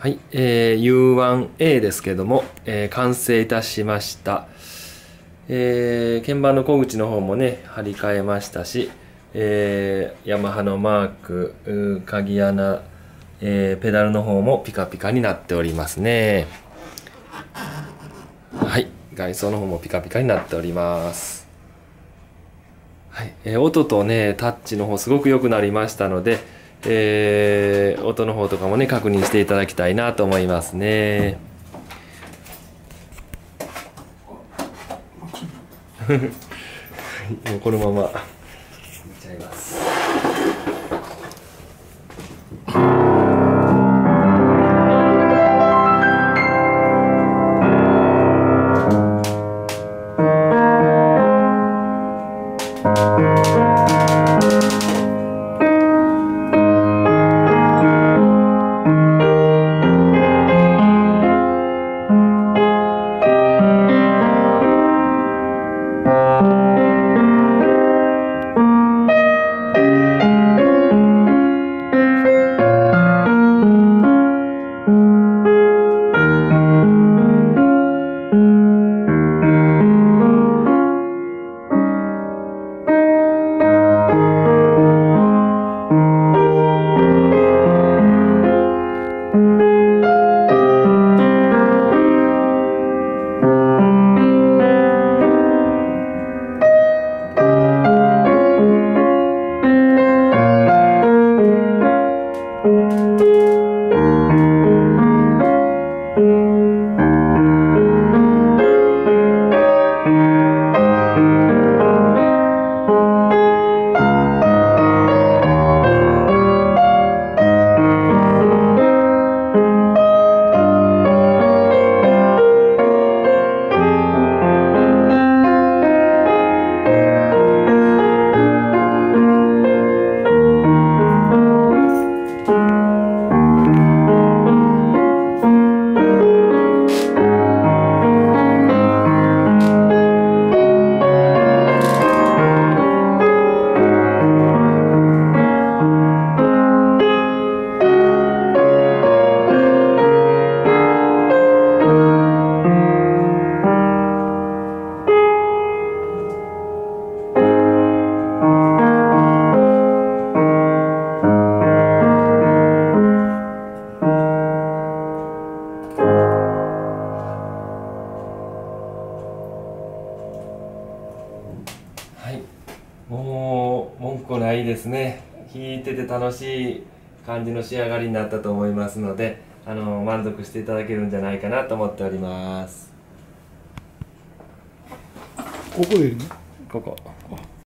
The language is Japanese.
はい、U1A ですけども、完成いたしました。鍵盤の小口の方もね、張り替えましたし、ヤマハのマーク、鍵穴、ペダルの方もピカピカになっておりますね。はい、外装の方もピカピカになっております。はい、音とね、タッチの方すごく良くなりましたので、音の方とかもね、確認していただきたいなと思いますね。もうこのままいっちゃいます。はい、もう文句ないですね。弾いてて楽しい感じの仕上がりになったと思いますので、満足していただけるんじゃないかなと思っております。 ここ入れるの？ ここ。